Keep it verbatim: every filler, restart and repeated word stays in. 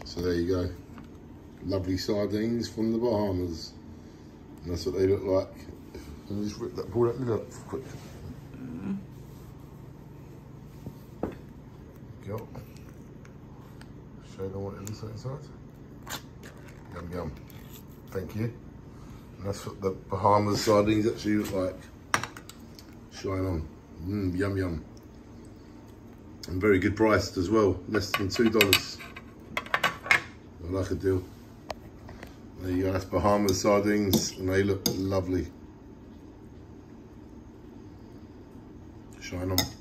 So there you go. Lovely sardines from the Bahamas. And that's what they look like. Let me just rip that, pull that lid up quick. Mm. Go. Show them what it looks like inside. Yum yum. Thank you. And that's what the Bahamas sardines actually look like. Shine on. Mmm, yum yum. And very good priced as well. Less than two dollars. I like a deal. There you go, that's Bahamas sardines, and they look lovely. Shine on.